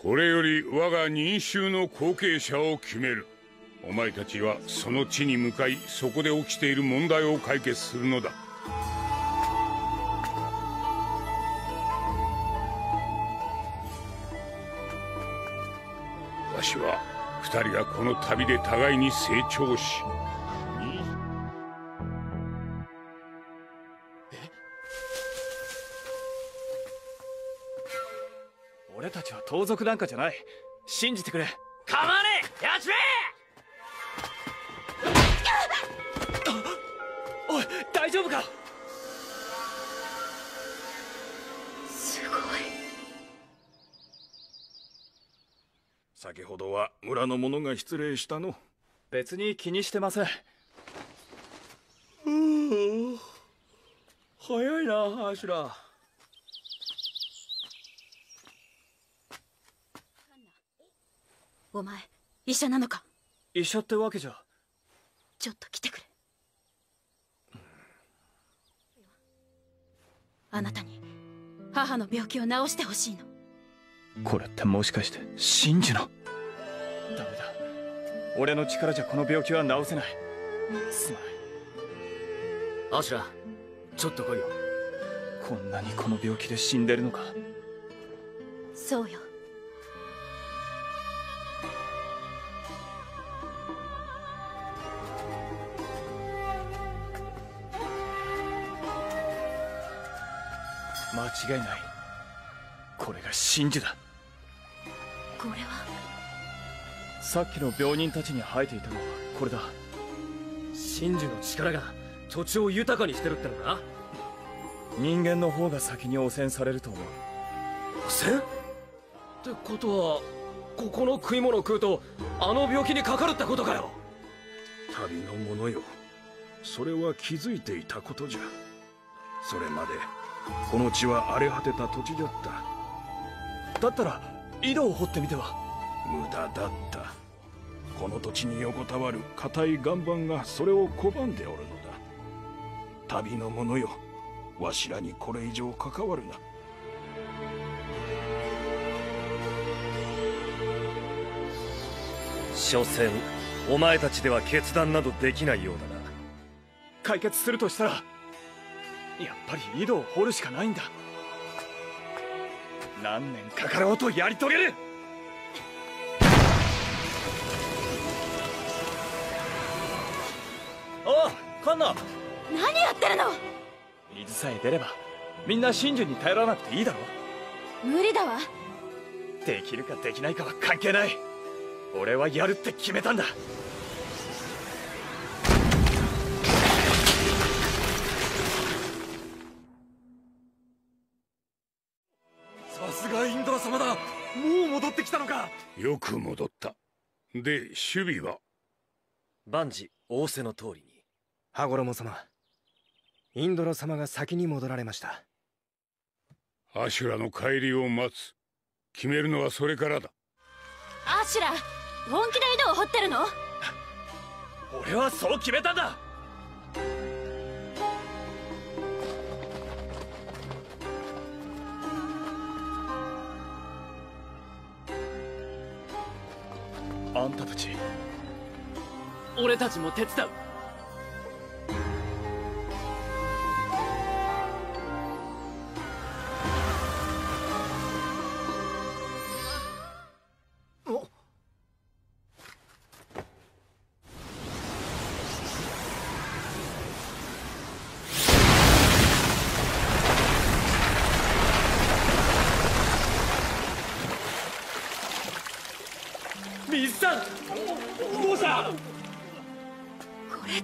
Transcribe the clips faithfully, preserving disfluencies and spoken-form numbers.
これより我が任衆の後継者を決める。お前たちはその地に向かい、そこで起きている問題を解決するのだ。わしは二人がこの旅で互いに成長し、 俺たちは盗賊なんかじゃない。信じてくれ。 構わねえ、やつめ！ おい、大丈夫か？ すごい。 先ほどは村の者が失礼したの。 別に気にしてません。 早いな、アシュラ。 お前医者なのか？ 医者ってわけじゃ。 ちょっと来てくれ。あなたに母の病気を治してほしいの。 これってもしかして真珠の？ダメだ、俺の力じゃこの病気は治せない。すまない。 アシュラ、ちょっと来いよ。 こんなにこの病気で死んでるのか？ そうよ。 間違いない。これが真珠だ。 これはさっきの病人たちに生えていたのはこれだ。 真珠の力が土地を豊かにしてるってのか？ 人間の方が先に汚染されると思う。 汚染？ってことはここの食い物を食うとあの病気にかかるってことかよ。 旅の者よ、それは気づいていたことじゃ。それまでこの地は荒れ果てた土地だった。 だったら井戸を掘ってみては？ 無駄だった。この土地に横たわる固い岩盤がそれを拒んでおるのだ。旅の者よ、わしらにこれ以上関わるな。 所詮お前たちでは決断などできないようだな。 解決するとしたらやっぱり井戸を掘るしかないんだ。何年かかろうとやり遂げる。おう、カンナ。 何やってるの？ 水さえ出ればみんな真珠に頼らなくていいだろ。 無理だわ。 できるかできないかは関係ない。俺はやるって決めたんだ。さすがインドラ様だ。もう戻ってきたのか。 よく戻った。で、守備は？ 万事仰せの通りに。 羽衣様、インドラ様が先に戻られました。 アシュラの帰りを待つ。決めるのはそれからだ。 アシュラ、本気で井戸を掘ってるの？ 俺はそう決めたんだ。あんたたち。 俺たちも手伝う。水さん、どうした？ これって。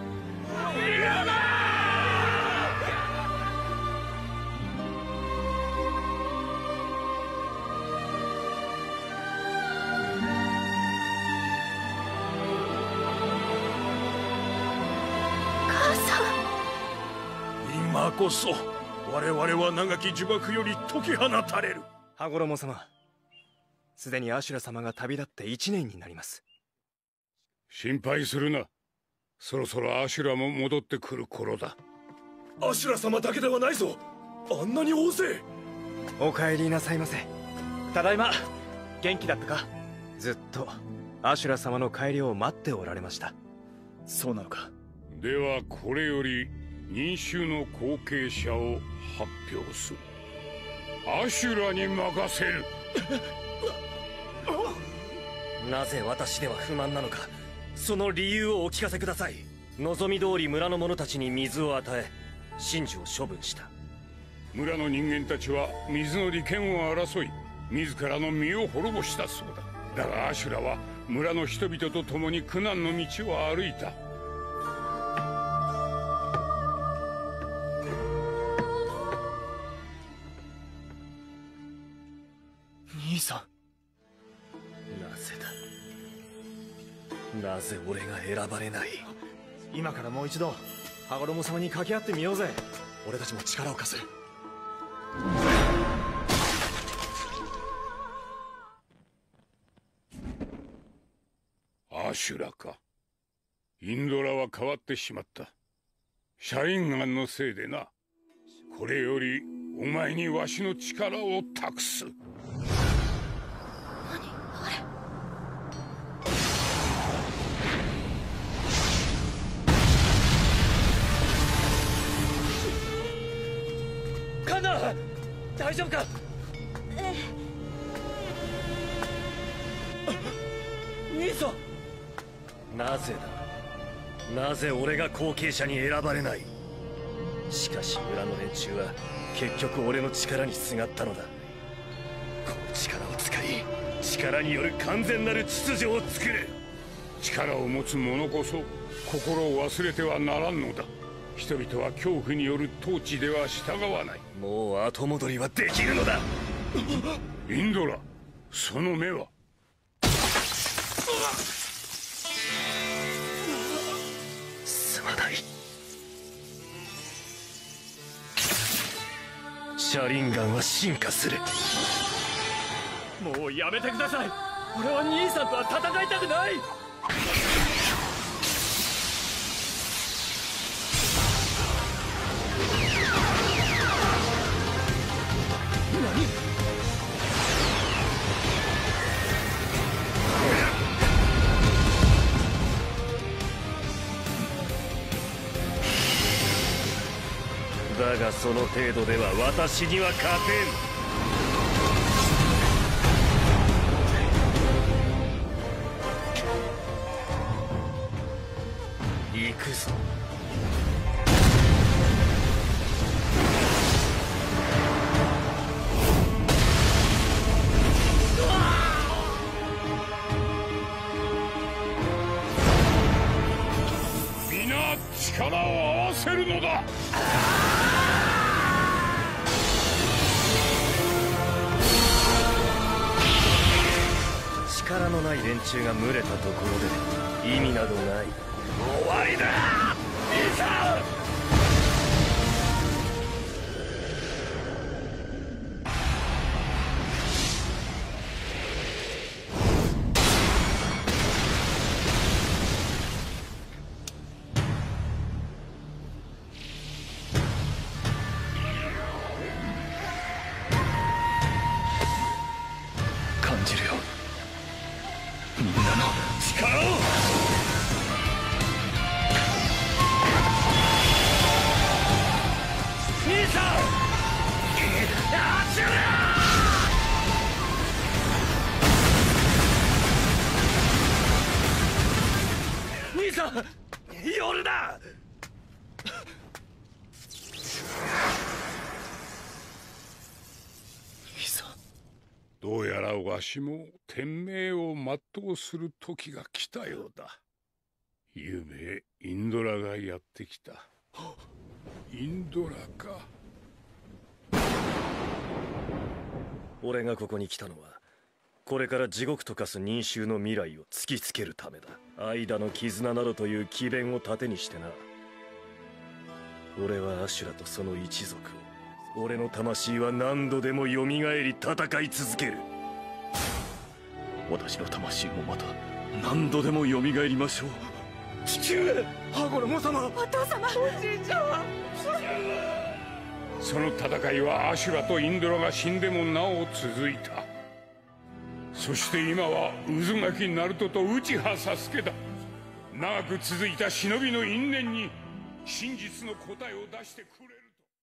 母さん。 今こそ我々は長き呪縛より解き放たれる。 羽衣様、すでにアシュラ様が旅立って一年になります。 心配するな。そろそろアシュラも戻ってくる頃だ。 アシュラ様だけではないぞ。あんなに大勢。 お帰りなさいませ。 ただいま。 元気だったか？ずっとアシュラ様の帰りを待っておられました。 そうなのか。 ではこれより民衆の後継者を発表する。アシュラに任せる。 なぜ私では不満なのか、その理由をお聞かせください。望み通り村の者たちに水を与え、神樹を処分した。 村の人間たちは水の利権を争い、自らの身を滅ぼしたそうだ。だがアシュラは村の人々と共に苦難の道を歩いた。 兄さん、なぜだ。なぜ俺が選ばれない。 今からもう一度羽衣様に掛け合ってみようぜ。俺たちも力を貸す。 アシュラか。インドラは変わってしまった。シャリンガンのせいでな。これよりお前にわしの力を託す。 カンナ、大丈夫か？ ええ。兄さん。なぜだ。なぜ俺が後継者に選ばれない。しかし村の連中は結局俺の力にすがったのだ。この力を使い、力による完全なる秩序を作る。 力を持つ者こそ心を忘れてはならんのだ。人々は恐怖による統治では従わない。 もう後戻りはできるのだ。 インドラ、その目は。 すまない。シャリンガンは進化する。もうやめてください。俺は兄さんとは戦いたくない。だがその程度では私には勝てん。行くぞ。 皆力を合わせるのだ。 力のない連中が群れたところで意味などない。終わりだ。いざ。 感じるよ、みんなの力を。兄さん、あっちゅうな。兄さん、夜だ。 どうやらわしも天命を全うする時が来たようだ。ゆうべインドラがやってきた。インドラか。 俺がここに来たのは、これから地獄と化す民衆の未来を突きつけるためだ。間の絆などという詭弁を盾にしてな。俺はアシュラとその一族を、俺の魂は何度でも蘇り戦い続ける。 私の魂もまた何度でも蘇りましょう。 父上、 羽衣様、 お父様、 おじいちゃん。 その戦いはアシュラとインドラが死んでもなお続いた。 そして今は渦巻ナルトと内葉サスケだ。長く続いた忍びの因縁に真実の答えを出してくれる。